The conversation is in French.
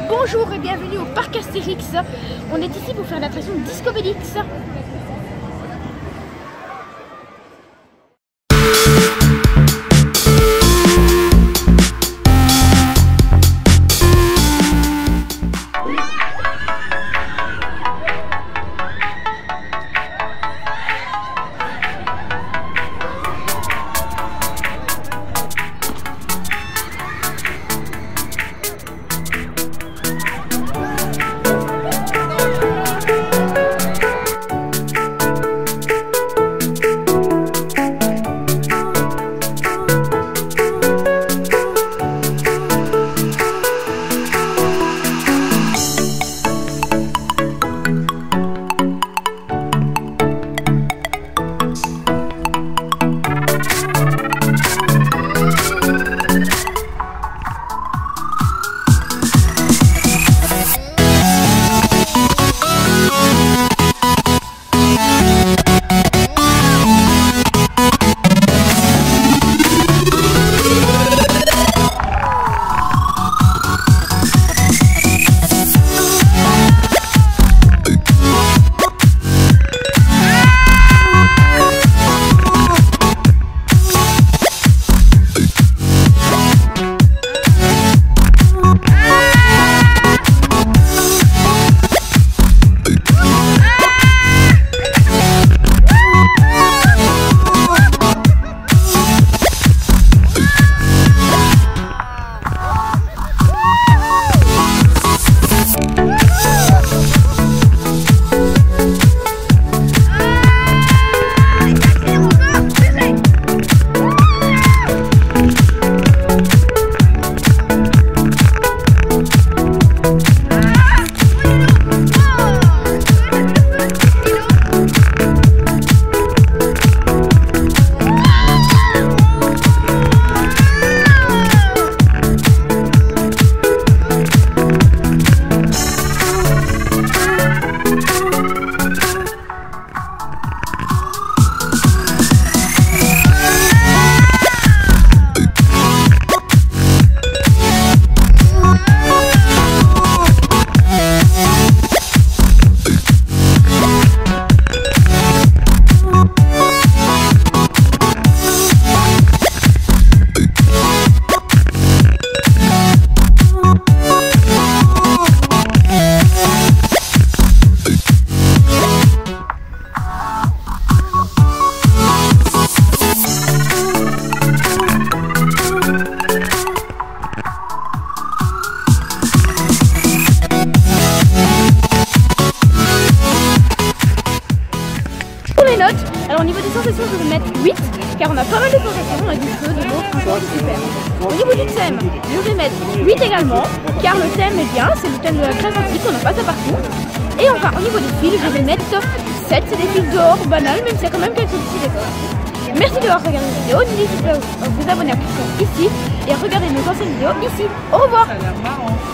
Bonjour et bienvenue au parc Astérix. On est ici pour faire l'attraction Discobélix. Alors au niveau des sensations, je vais mettre 8 car on a pas mal de sensations, on a du feu, de l'eau, franchement c'est super. Au niveau du thème, je vais mettre 8 également car le thème est bien, c'est le thème de la Grèce antique, on n'a pas ça partout. Et enfin au niveau des fils, je vais mettre 7, c'est des fils d'or banal même s'il y a quand même quelques petits décors. Merci d'avoir regardé la vidéo, n'hésitez pas à vous abonner à la chaîne ici et à regarder nos anciennes vidéos ici. Au revoir.